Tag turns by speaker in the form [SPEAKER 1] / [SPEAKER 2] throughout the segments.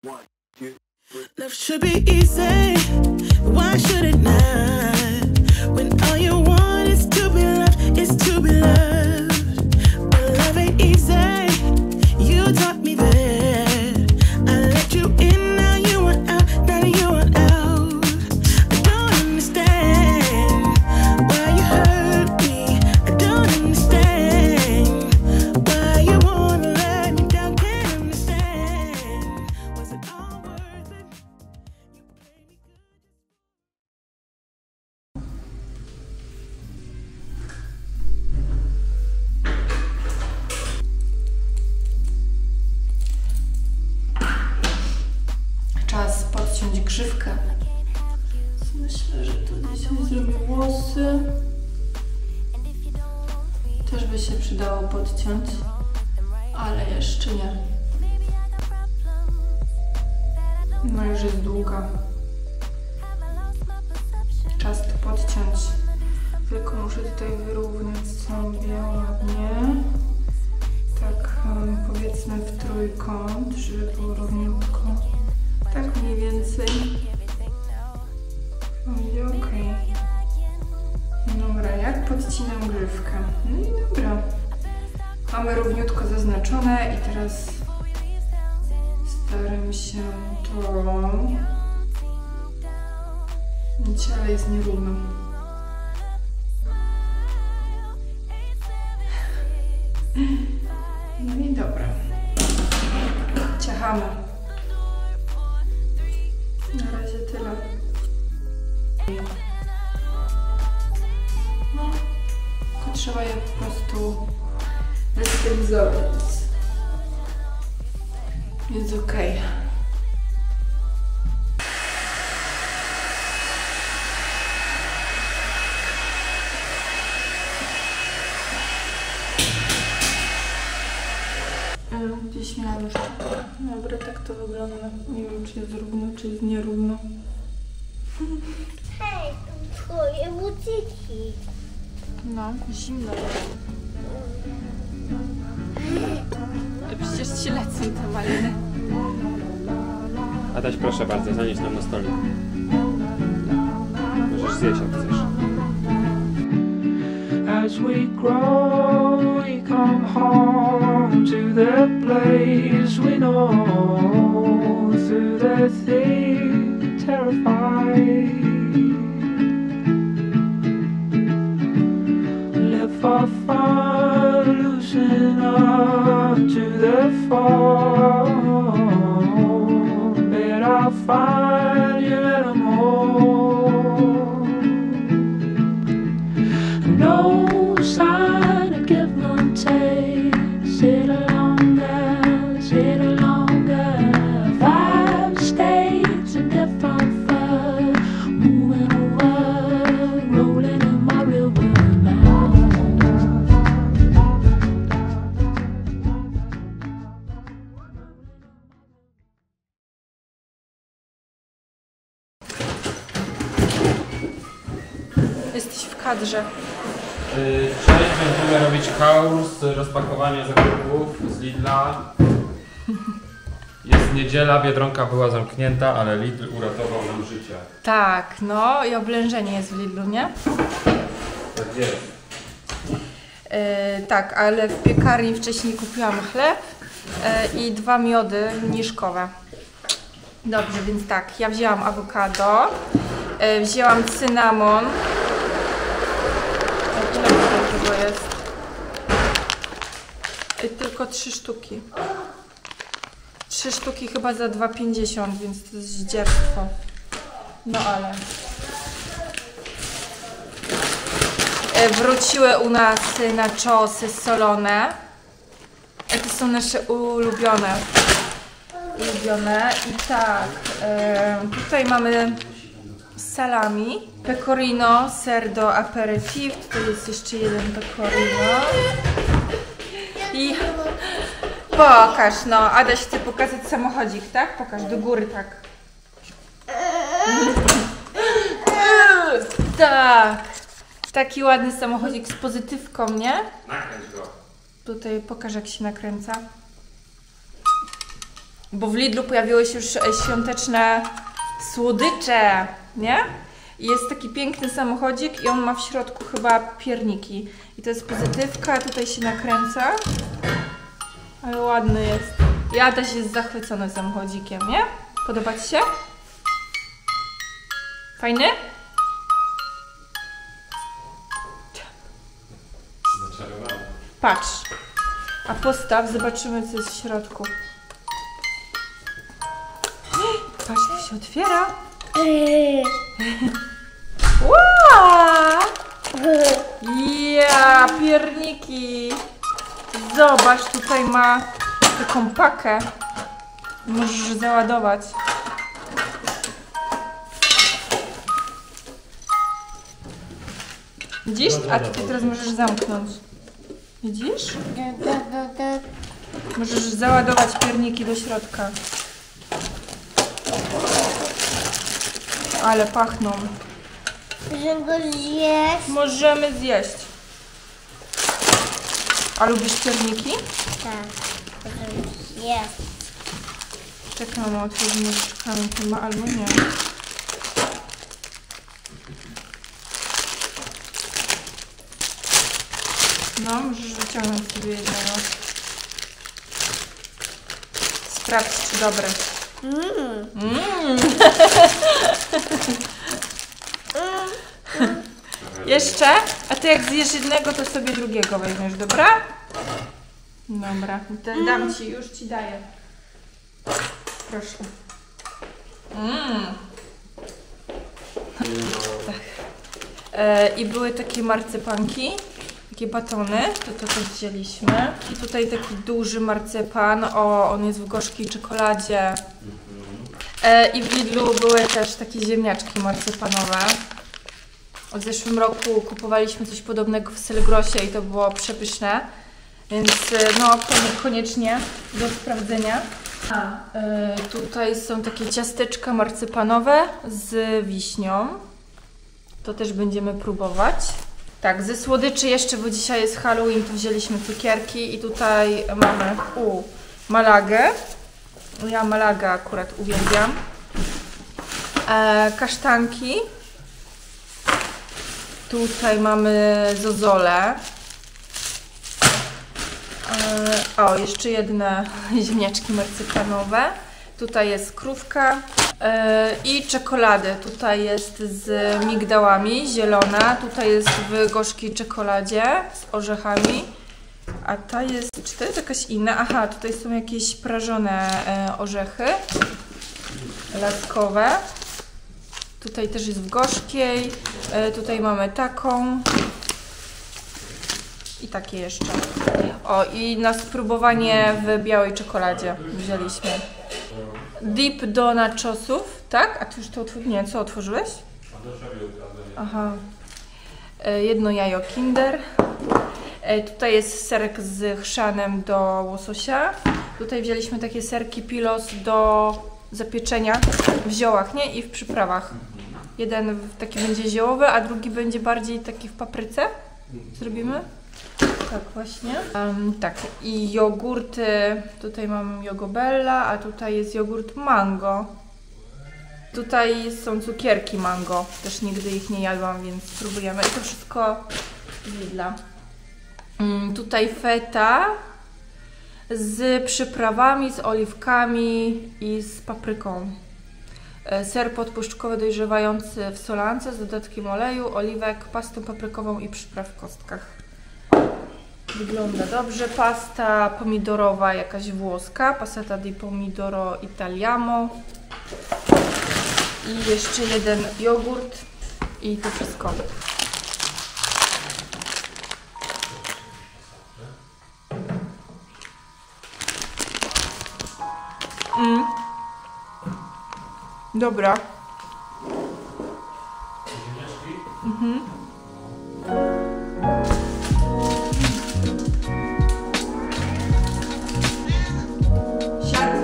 [SPEAKER 1] Love should be easy, why should it not? When all you want is to be loved, is to be loved. But love ain't easy, you taught me that. I let you in, now you want out, now you want out. I don't understand why you hurt me. I don't understand why you wanna let me down. Can't understand. Was it all worth it?
[SPEAKER 2] Czas podciąć grzywkę. Myślę, że tu dzisiaj zrobię włosy. Też by się przydało podciąć, ale jeszcze nie. No już jest długa. Czas to podciąć. Tylko muszę tutaj wyrównać sobie ładnie. Tak powiedzmy w trójkąt, żeby było równiutko. Tak mniej więcej. Będzie ok. Dobra, jak podcinam grzywkę? No i dobra. Mamy równiutko zaznaczone i teraz staram się to mieć, ale jest nierówno. No i dobra. Ciachamy. Na razie tyle. No, tylko trzeba je po prostu wystylizować. Jest ok. Gdzieś miałam już. Dobra, tak to wygląda. Nie wiem, czy jest równo, czy jest nierówno.
[SPEAKER 3] Hej, to twoje buciki.
[SPEAKER 2] No, zimno. Przecież ci lecą te maliny.
[SPEAKER 4] Adaś, proszę bardzo, zanieś nam na stolik. Możesz zjeść, jak chcesz.
[SPEAKER 5] As we grow, we come home to the place we know. Through the thick, terrified, live for fun, loosen up to the fall. Bet I'll find you at a more. No sign of give and take. Sit longer. 5 states in different fur. Moving over, rolling in my river now.
[SPEAKER 2] Jesteś w kadrze.
[SPEAKER 4] Cześć, będziemy robić haul z rozpakowania zakupów z Lidla. Jest niedziela, Biedronka była zamknięta, ale Lidl uratował nam życie.
[SPEAKER 2] Tak, no i oblężenie jest w Lidlu, nie?
[SPEAKER 4] Tak jest.
[SPEAKER 2] Tak, ale w piekarni wcześniej kupiłam chleb i 2 miody mniszkowe. Dobrze, więc tak, ja wzięłam awokado, wzięłam cynamon. Ile tego jest? Tylko 3 sztuki. 3 sztuki chyba za 2,50, więc to jest zdzierstwo. No ale... Wróciły u nas nachosy solone. To są nasze ulubione. I tak, tutaj mamy salami, pecorino, ser do aperitif, tutaj jest jeszcze jeden pecorino. I pokaż, no, Adaś chce pokazać samochodzik, tak? Pokaż do góry, tak. Tak. Taki ładny samochodzik z pozytywką, nie?
[SPEAKER 4] Nakręć go.
[SPEAKER 2] Tutaj pokaż, jak się nakręca. bo w Lidlu pojawiły się już świąteczne słodycze, nie? I jest taki piękny samochodzik i on ma w środku chyba pierniki. I to jest pozytywka, tutaj się nakręca. Ale ładny jest. I Adaś jest zachwycony samochodzikiem, nie? Podoba Ci się? Fajny?
[SPEAKER 4] Zaczarowany.
[SPEAKER 2] Patrz. A postaw, zobaczymy co jest w środku. Patrz, to się otwiera. Wow! Ja, pierniki. Zobacz, tutaj ma taką pakę. Możesz załadować. Widzisz? A ty teraz możesz zamknąć. Widzisz? Możesz załadować pierniki do środka. Ale pachną.
[SPEAKER 3] Że go zjeść?
[SPEAKER 2] Możemy zjeść. A lubisz pierniki?
[SPEAKER 3] Tak. Możemy zjeść.
[SPEAKER 2] Czekaj, mama, otworzy nożyczkami chyba, albo nie. No, możesz wyciągnąć sobie jednego. Sprawdź, czy dobre. Jeszcze? A ty jak zjesz jednego, to sobie drugiego weźmiesz, dobra? Dobra, dam ci, już ci daję. Proszę. Tak. I były takie marcepanki, takie batony, to też wzięliśmy. I tutaj taki duży marcepan, on jest w gorzkiej czekoladzie. I w Lidlu były też takie ziemniaczki marcepanowe. W zeszłym roku kupowaliśmy coś podobnego w Selgrosie i to było przepyszne. Więc no, koniecznie do sprawdzenia. Tutaj są takie ciasteczka marcepanowe z wiśnią. To też będziemy próbować. Tak, ze słodyczy jeszcze, bo dzisiaj jest Halloween, to wzięliśmy cukierki i tutaj mamy Malagę. Ja Malagę akurat uwielbiam. Kasztanki. Tutaj mamy zozole. O, jeszcze jedne ziemniaczki marcepanowe. Tutaj jest krówka i czekolady. Tutaj jest z migdałami, zielona. Tutaj jest w gorzkiej czekoladzie z orzechami. A ta jest, czy to jest jakaś inna? Aha, tutaj są jakieś prażone orzechy laskowe. Tutaj też jest w gorzkiej. Tutaj mamy taką. I takie jeszcze. O, i na spróbowanie w białej czekoladzie wzięliśmy. Dip do nachosów, tak? A ty już to otworzyłeś? Nie, co otworzyłeś? Aha. Jedno jajo Kinder. Tutaj jest serek z chrzanem do łososia. Tutaj wzięliśmy takie serki pilos do zapieczenia w ziołach, nie? I w przyprawach. Jeden taki będzie ziołowy, a drugi będzie bardziej taki w papryce. Zrobimy? Tak, właśnie. Tak, i jogurty. Tutaj mam Jogobella, a tutaj jest jogurt mango. Tutaj są cukierki mango. Też nigdy ich nie jadłam, więc spróbujemy. I to wszystko z Lidla. Tutaj feta z przyprawami, z oliwkami i z papryką. Ser podpuszczkowy dojrzewający w solance z dodatkiem oleju, oliwek, pastą paprykową i przypraw w kostkach. Wygląda dobrze. Pasta pomidorowa jakaś włoska, passata di pomidoro italiano. I jeszcze jeden jogurt i to wszystko. Dobra. Siad.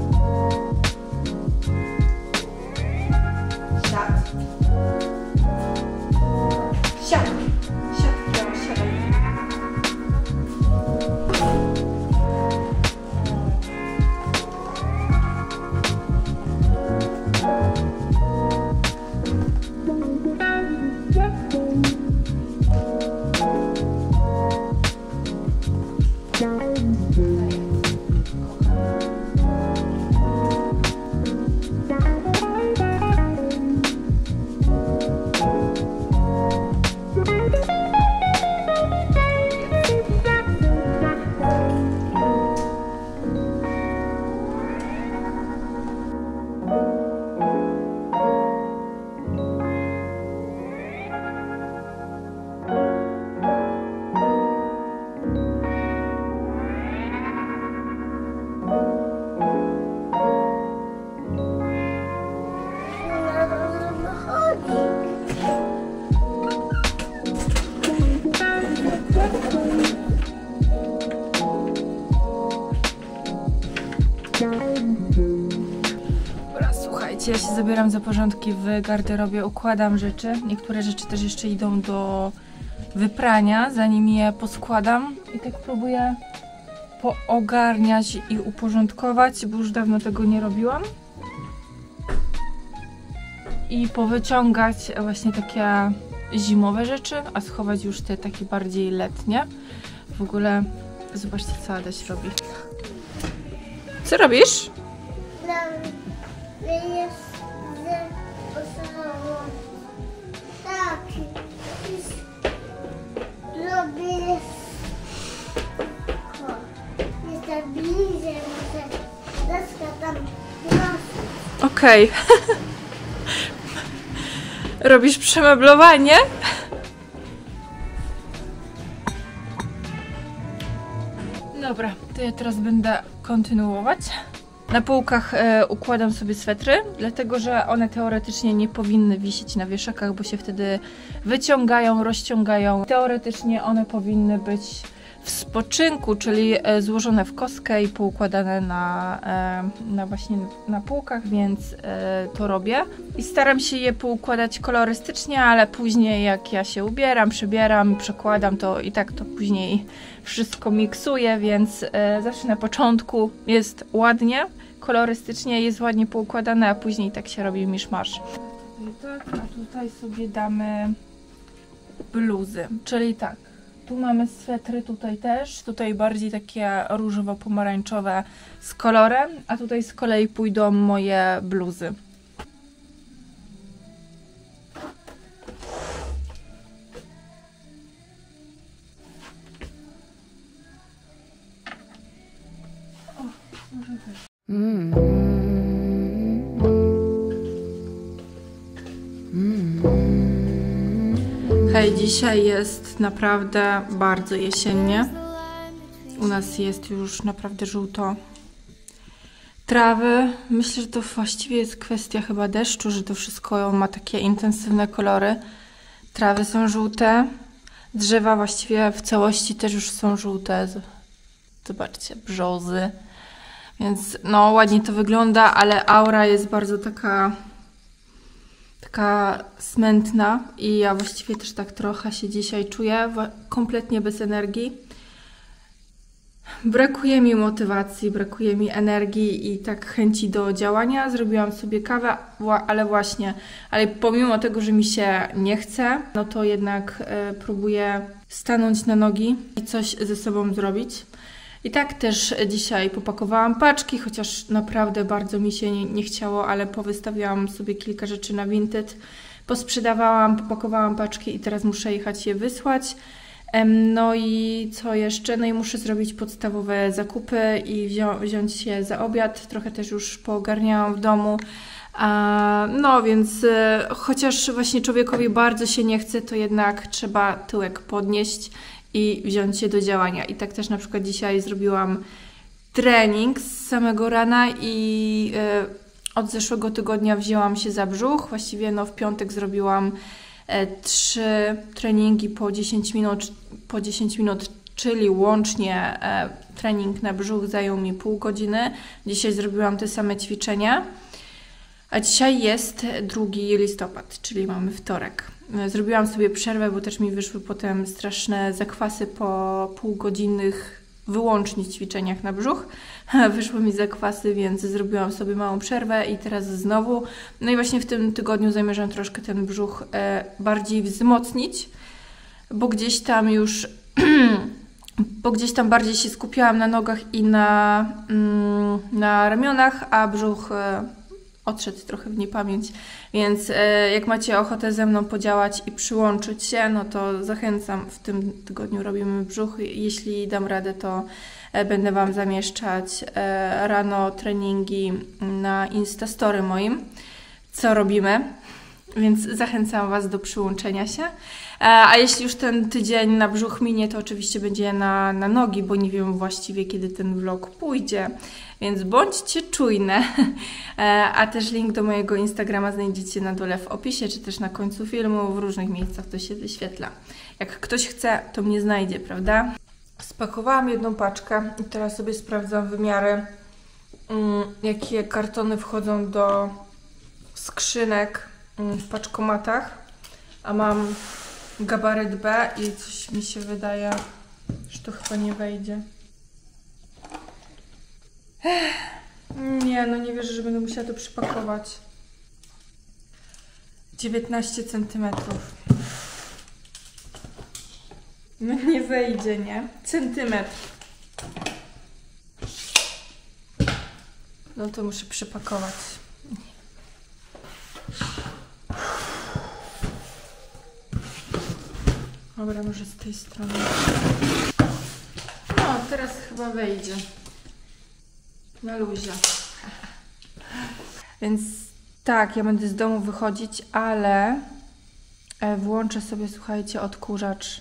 [SPEAKER 2] Siad. Siad. Siad, Kiara, siadaj. Słuchajcie, ja się zabieram za porządki w garderobie, układam rzeczy. Niektóre rzeczy też jeszcze idą do wyprania, zanim je poskładam. I tak próbuję poogarniać i uporządkować, bo już dawno tego nie robiłam. I powyciągać właśnie takie zimowe rzeczy, a schować już te takie bardziej letnie. W ogóle zobaczcie, co Adaś robi. Co robisz?
[SPEAKER 3] Tak. Robię. Jest bliżej, może deska tam.
[SPEAKER 2] Okej. Robisz przemeblowanie? Dobra, to ja teraz będę kontynuować. Na półkach układam sobie swetry, dlatego że one teoretycznie nie powinny wisieć na wieszakach, bo się wtedy wyciągają, rozciągają. Teoretycznie one powinny być w spoczynku, czyli złożone w kostkę i poukładane właśnie na półkach, więc to robię. I staram się je poukładać kolorystycznie, ale później jak ja się ubieram, przebieram, przekładam, to i tak to później wszystko miksuję, więc zawsze na początku jest ładnie, kolorystycznie, jest ładnie poukładane, a później tak się robi miszmasz. Tak, a tutaj sobie damy bluzy, czyli tak. Tu mamy swetry, tutaj też, tutaj bardziej takie różowo-pomarańczowe z kolorem, a tutaj z kolei pójdą moje bluzy. Hej, dzisiaj jest naprawdę bardzo jesiennie. U nas jest już naprawdę żółto. Trawy, myślę, że to właściwie jest kwestia chyba deszczu, że to wszystko ma takie intensywne kolory. Trawy są żółte, drzewa właściwie w całości też już są żółte. Zobaczcie, brzozy. Więc no ładnie to wygląda, ale aura jest bardzo taka smętna i ja właściwie też tak trochę się dzisiaj czuję, kompletnie bez energii. Brakuje mi motywacji, brakuje mi energii i tak chęci do działania. Zrobiłam sobie kawę, ale pomimo tego, że mi się nie chce, no to jednak próbuję stanąć na nogi i coś ze sobą zrobić. I tak też dzisiaj popakowałam paczki, chociaż naprawdę bardzo mi się nie chciało, ale powystawiałam sobie kilka rzeczy na Vinted, posprzedawałam, popakowałam paczki i teraz muszę jechać je wysłać. No i co jeszcze? No i muszę zrobić podstawowe zakupy i wziąć się za obiad. Trochę też już poogarniałam w domu. No więc chociaż właśnie człowiekowi bardzo się nie chce, to jednak trzeba tyłek podnieść i wziąć się do działania. I tak też na przykład dzisiaj zrobiłam trening z samego rana i od zeszłego tygodnia wzięłam się za brzuch. Właściwie no w piątek zrobiłam 3 treningi po 10 minut, czyli łącznie trening na brzuch zajął mi pół godziny. Dzisiaj zrobiłam te same ćwiczenia. A dzisiaj jest 2 listopad, czyli mamy wtorek. Zrobiłam sobie przerwę, bo też mi wyszły potem straszne zakwasy po półgodzinnych wyłącznie ćwiczeniach na brzuch. Wyszły mi zakwasy, więc zrobiłam sobie małą przerwę i teraz znowu. No i właśnie w tym tygodniu zamierzam troszkę ten brzuch bardziej wzmocnić, bo gdzieś tam już bardziej się skupiałam na nogach i na ramionach, a brzuch odszedł trochę w niepamięć, więc jak macie ochotę ze mną podziałać i przyłączyć się, no to zachęcam, w tym tygodniu robimy brzuch. Jeśli dam radę, to będę Wam zamieszczać rano treningi na Instastory moim, co robimy, więc zachęcam Was do przyłączenia się. A jeśli już ten tydzień na brzuch minie, to oczywiście będzie na nogi, bo nie wiem właściwie, kiedy ten vlog pójdzie, więc bądźcie czujne. A też link do mojego Instagrama znajdziecie na dole w opisie, czy też na końcu filmu, w różnych miejscach to się wyświetla. Jak ktoś chce, to mnie znajdzie, prawda? Spakowałam jedną paczkę i teraz sobie sprawdzam wymiary, jakie kartony wchodzą do skrzynek w paczkomatach, a mam gabaryt B i coś mi się wydaje, że to chyba nie wejdzie. Nie, no nie wierzę, że będę musiała to przypakować. 19 cm. No nie wejdzie, nie? Centymetr. No to muszę przypakować. Dobra, może z tej strony. No, teraz chyba wejdzie. Na luzie. Więc tak, ja będę z domu wychodzić, ale włączę sobie, słuchajcie, odkurzacz.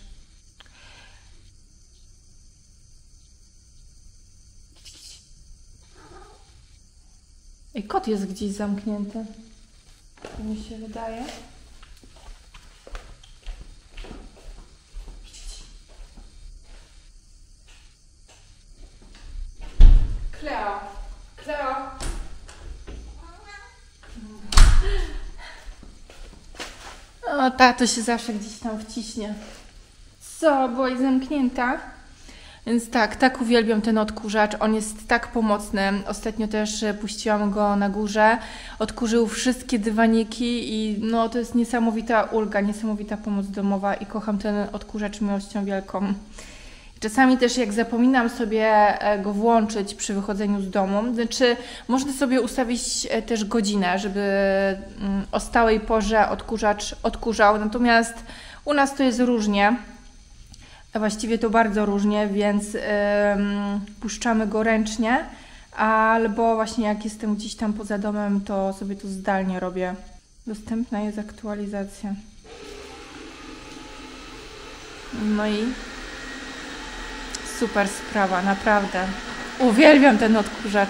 [SPEAKER 2] I kot jest gdzieś zamknięty. To mi się wydaje. Kleo. Kleo. O, tato się zawsze gdzieś tam wciśnie. Co, byłaś zamknięta? Więc tak uwielbiam ten odkurzacz. On jest tak pomocny. Ostatnio też puściłam go na górze. Odkurzył wszystkie dywaniki i no to jest niesamowita ulga, niesamowita pomoc domowa i kocham ten odkurzacz miłością wielką. Czasami też jak zapominam sobie go włączyć przy wychodzeniu z domu, znaczy można sobie ustawić też godzinę, żeby o stałej porze odkurzacz odkurzał, natomiast u nas to jest różnie, a właściwie to bardzo różnie, więc puszczamy go ręcznie, albo właśnie jak jestem gdzieś tam poza domem, to sobie to zdalnie robię. Dostępna jest aktualizacja. No i super sprawa, naprawdę. Uwielbiam ten odkurzacz.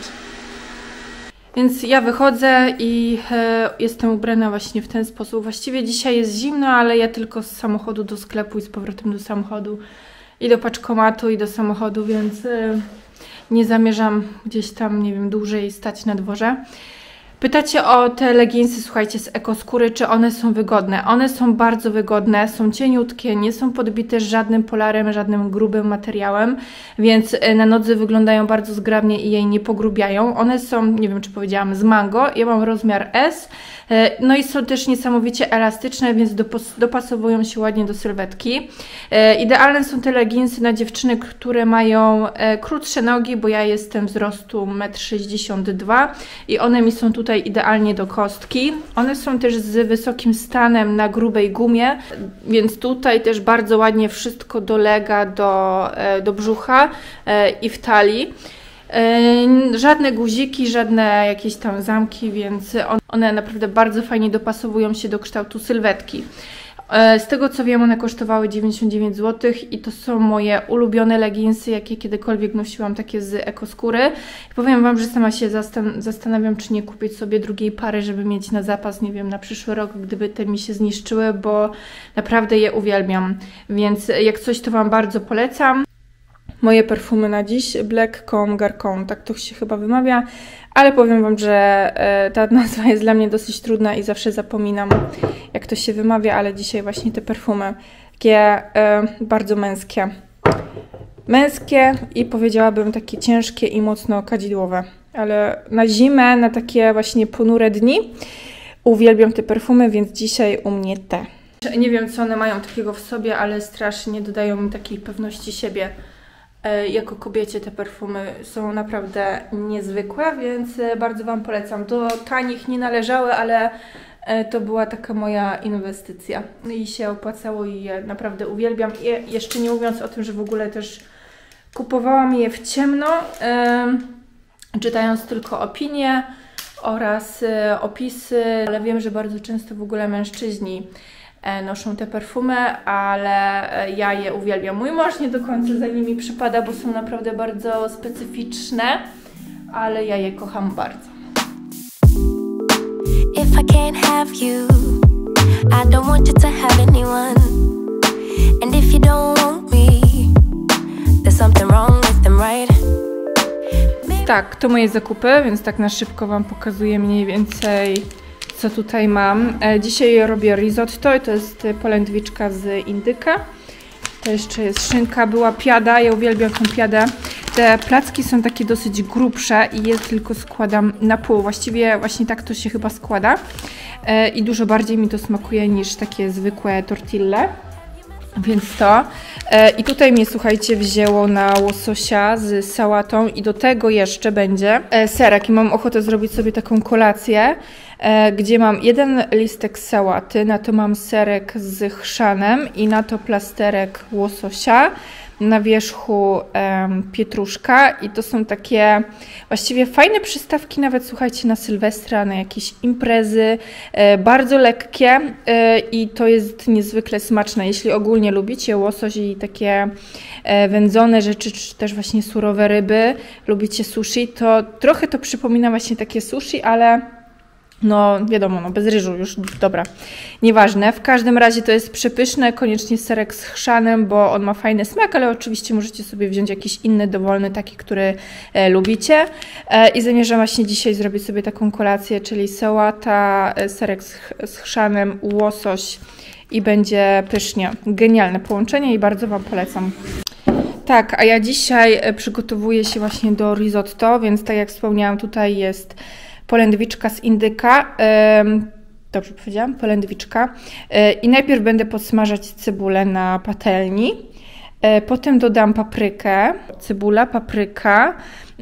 [SPEAKER 2] Więc ja wychodzę i jestem ubrana właśnie w ten sposób. Właściwie dzisiaj jest zimno, ale ja tylko z samochodu do sklepu i z powrotem do samochodu. I do paczkomatu, i do samochodu, więc nie zamierzam gdzieś tam, nie wiem, dłużej stać na dworze. Pytacie o te leginsy, słuchajcie, z ekoskóry, czy one są wygodne. One są bardzo wygodne, są cieniutkie, nie są podbite żadnym polarem, żadnym grubym materiałem, więc na nodze wyglądają bardzo zgrabnie i jej nie pogrubiają. One są, nie wiem czy powiedziałam, z mango, ja mam rozmiar S, no i są też niesamowicie elastyczne, więc dopasowują się ładnie do sylwetki. Idealne są te leginsy na dziewczyny, które mają krótsze nogi, bo ja jestem wzrostu 1,62 m i one mi są tutaj idealnie do kostki. One są też z wysokim stanem na grubej gumie, więc tutaj też bardzo ładnie wszystko dolega do brzucha i w talii. Żadne guziki, żadne jakieś tam zamki, więc one naprawdę bardzo fajnie dopasowują się do kształtu sylwetki. Z tego co wiem, one kosztowały 99 zł i to są moje ulubione leginsy, jakie kiedykolwiek nosiłam, takie z ekoskóry. Powiem Wam, że sama się zastanawiam, czy nie kupić sobie drugiej pary, żeby mieć na zapas, nie wiem, na przyszły rok, gdyby te mi się zniszczyły, bo naprawdę je uwielbiam. Więc jak coś, to Wam bardzo polecam. Moje perfumy na dziś, Black Comme Garcon, tak to się chyba wymawia, ale powiem Wam, że ta nazwa jest dla mnie dosyć trudna i zawsze zapominam, jak to się wymawia, ale dzisiaj właśnie te perfumy, takie bardzo męskie. Męskie i powiedziałabym takie ciężkie i mocno kadzidłowe, ale na zimę, na takie właśnie ponure dni uwielbiam te perfumy, więc dzisiaj u mnie te. Nie wiem, co one mają takiego w sobie, ale strasznie dodają mi takiej pewności siebie. Jako kobiecie te perfumy są naprawdę niezwykłe, więc bardzo Wam polecam. Do tanich nie należały, ale to była taka moja inwestycja i się opłacało i je naprawdę uwielbiam. I jeszcze nie mówiąc o tym, że w ogóle też kupowałam je w ciemno, czytając tylko opinie oraz opisy, ale wiem, że bardzo często w ogóle mężczyźni noszą te perfumy, ale ja je uwielbiam. Mój mąż nie do końca za nimi przypada, bo są naprawdę bardzo specyficzne, ale ja je kocham bardzo.
[SPEAKER 6] If I can't have you, I don't want you to have anyone. And if you don't want me, there's something wrong with them, right?
[SPEAKER 2] Tak, to moje zakupy, więc tak na szybko Wam pokazuję mniej więcej, co tutaj mam. Dzisiaj robię risotto i to jest polędwiczka z indyka. To jeszcze jest szynka, była piada, ja uwielbiam tą piadę. Te placki są takie dosyć grubsze i je tylko składam na pół. Właściwie właśnie tak to się chyba składa. I dużo bardziej mi to smakuje niż takie zwykłe tortille. Więc to. I tutaj mnie, słuchajcie, wzięło na łososia z sałatą i do tego jeszcze będzie serek. I mam ochotę zrobić sobie taką kolację, gdzie mam jeden listek sałaty, na to mam serek z chrzanem i na to plasterek łososia. Na wierzchu pietruszka i to są takie właściwie fajne przystawki nawet, słuchajcie, na Sylwestra, na jakieś imprezy, bardzo lekkie i to jest niezwykle smaczne. Jeśli ogólnie lubicie łosoś i takie wędzone rzeczy, czy też właśnie surowe ryby, lubicie sushi, to trochę to przypomina właśnie takie sushi, ale no wiadomo, no bez ryżu już, dobra, nieważne. W każdym razie to jest przepyszne, koniecznie serek z chrzanem, bo on ma fajny smak, ale oczywiście możecie sobie wziąć jakiś inny, dowolny, taki, który lubicie. I zamierzam właśnie dzisiaj zrobić sobie taką kolację, czyli sałata, serek z chrzanem, łosoś i będzie pysznie. Genialne połączenie i bardzo Wam polecam. Tak, a ja dzisiaj przygotowuję się właśnie do risotto, więc tak jak wspomniałam, tutaj jest polędwiczka z indyka, dobrze powiedziałam, polędwiczka. I najpierw będę podsmażać cebulę na patelni, potem dodam paprykę, cebula, papryka,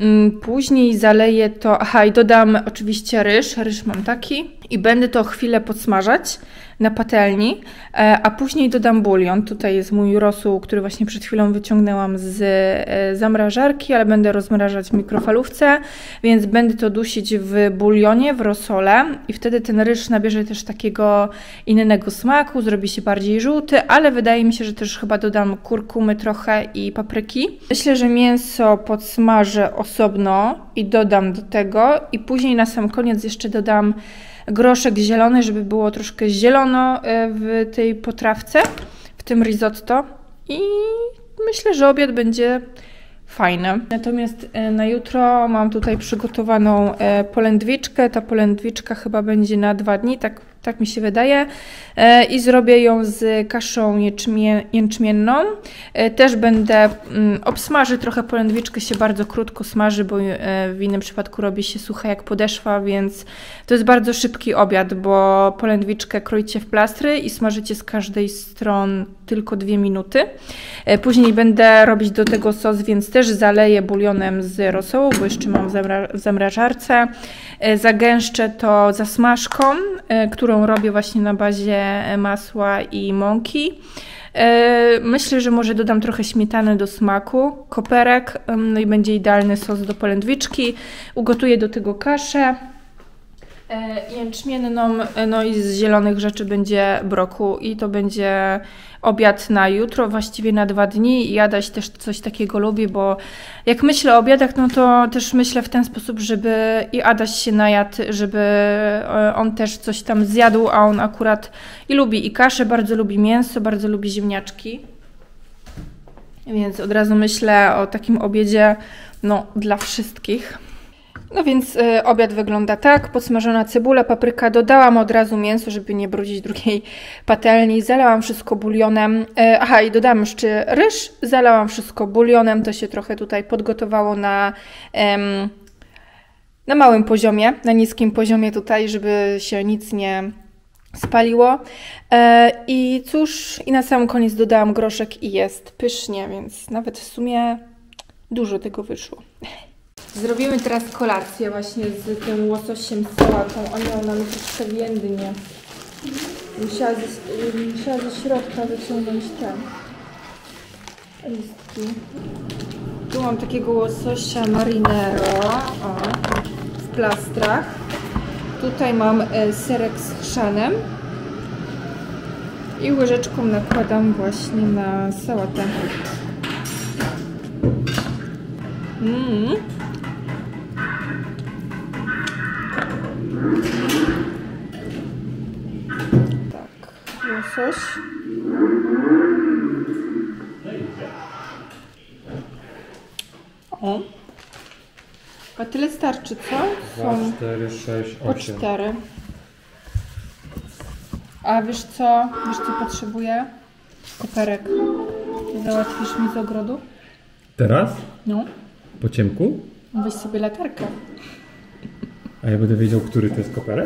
[SPEAKER 2] później zaleję to, i dodam oczywiście ryż mam taki i będę to chwilę podsmażać na patelni, a później dodam bulion. Tutaj jest mój rosół, który właśnie przed chwilą wyciągnęłam z zamrażarki, ale będę rozmrażać w mikrofalówce, więc będę to dusić w bulionie, w rosole i wtedy ten ryż nabierze też takiego innego smaku, zrobi się bardziej żółty, ale wydaje mi się, że też chyba dodam kurkumy trochę i papryki. Myślę, że mięso podsmażę osobno i dodam do tego i później na sam koniec jeszcze dodam groszek zielony, żeby było troszkę zielono w tej potrawce, w tym risotto i myślę, że obiad będzie fajny. Natomiast na jutro mam tutaj przygotowaną polędwiczkę. Ta polędwiczka chyba będzie na 2 dni, tak mi się wydaje. I zrobię ją z kaszą jęczmienną. Też będę obsmaży trochę polędwiczkę, się bardzo krótko smaży, bo w innym przypadku robi się sucha jak podeszwa, więc to jest bardzo szybki obiad, bo polędwiczkę kroicie w plastry i smażycie z każdej strony tylko 2 minuty. Później będę robić do tego sos, więc też zaleję bulionem z rosołu, bo jeszcze mam w zamrażarce. Zagęszczę to zasmażką, którą robię właśnie na bazie masła i mąki. Myślę, że może dodam trochę śmietany do smaku, koperek, no i będzie idealny sos do polędwiczki. Ugotuję do tego kaszę jęczmienną, no i z zielonych rzeczy będzie brokuł i to będzie obiad na jutro, właściwie na 2 dni. I Adaś też coś takiego lubi, bo jak myślę o obiadach, no to też myślę w ten sposób, żeby i Adaś się najadł, żeby on też coś tam zjadł, a on akurat i lubi i kaszę, bardzo lubi mięso, bardzo lubi ziemniaczki. Więc od razu myślę o takim obiedzie, no, dla wszystkich. No więc obiad wygląda tak, podsmażona cebula, papryka, dodałam od razu mięso, żeby nie brudzić drugiej patelni, zalałam wszystko bulionem, i dodałam jeszcze ryż, zalałam wszystko bulionem, to się trochę tutaj podgotowało na małym poziomie, na niskim poziomie tutaj, żeby się nic nie spaliło. I cóż, i na sam koniec dodałam groszek i jest pysznie, więc nawet w sumie dużo tego wyszło. Zrobimy teraz kolację właśnie z tym łososiem z sałatą. Ona mi troszkę więdnie. Musiała ze środka wyciągnąć te listki. Tu mam takiego łososia marinero w plastrach. Tutaj mam serek z chrzanem. I łyżeczką nakładam właśnie na sałatę. Tak, łosoś. O. A tyle starczy, co?
[SPEAKER 4] Są 2, 4, 6, 8.
[SPEAKER 2] Po 4. A wiesz co? Wiesz co potrzebuję? Koperek. Załatwisz mi z ogrodu?
[SPEAKER 4] Teraz?
[SPEAKER 2] No.
[SPEAKER 4] Po ciemku?
[SPEAKER 2] Weź sobie latarkę.
[SPEAKER 4] A ja będę wiedział, który to jest koperek?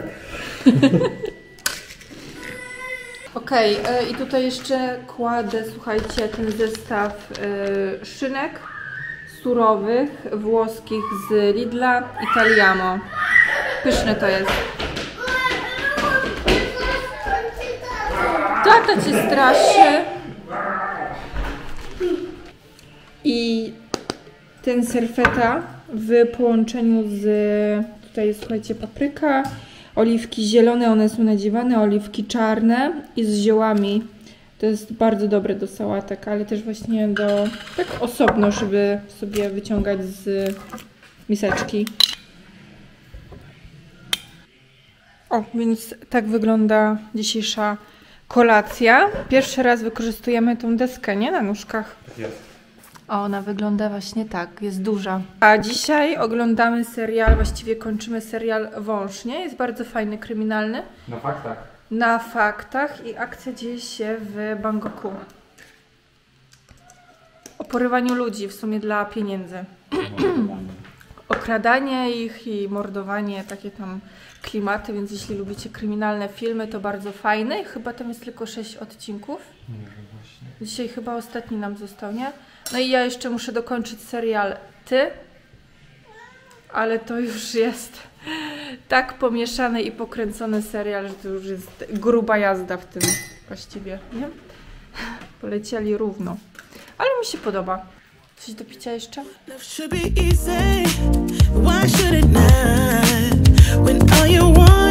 [SPEAKER 2] Okej, i tutaj jeszcze kładę, słuchajcie, ten zestaw szynek surowych, włoskich z Lidla, Italiamo. Pyszne to jest. Tata cię straszy. I ten serfeta w połączeniu z, tutaj jest, słuchajcie, papryka, oliwki zielone, one są nadziewane, oliwki czarne i z ziołami. To jest bardzo dobre do sałatek, ale też właśnie do, tak osobno, żeby sobie wyciągać z miseczki. O, więc tak wygląda dzisiejsza kolacja. Pierwszy raz wykorzystujemy tą deskę, nie? Na nóżkach.
[SPEAKER 4] Jest.
[SPEAKER 2] O, ona wygląda właśnie tak, jest duża. A dzisiaj oglądamy serial, właściwie kończymy serial Wąż, nie? Jest bardzo fajny, kryminalny.
[SPEAKER 4] Na faktach.
[SPEAKER 2] Na faktach i akcja dzieje się w Bangkoku. O porywaniu ludzi w sumie dla pieniędzy. Okradanie ich i mordowanie, takie tam klimaty, więc jeśli lubicie kryminalne filmy, to bardzo fajne. I chyba tam jest tylko 6 odcinków.
[SPEAKER 4] Nie wiem właśnie.
[SPEAKER 2] Dzisiaj chyba ostatni nam został, nie? No i ja jeszcze muszę dokończyć serial Ty, ale to już jest tak pomieszany i pokręcony serial, że to już jest gruba jazda w tym właściwie, nie? Polecieli równo. Ale mi się podoba. Coś do picia jeszcze?
[SPEAKER 1] Love should be easy. Why should it not? When all you want